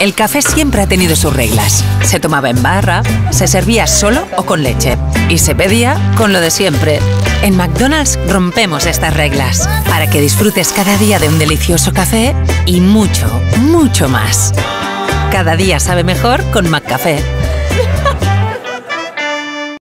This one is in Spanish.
El café siempre ha tenido sus reglas. Se tomaba en barra, se servía solo o con leche. Y se pedía con lo de siempre. En McDonald's rompemos estas reglas para que disfrutes cada día de un delicioso café y mucho, mucho más. Cada día sabe mejor con McCafé.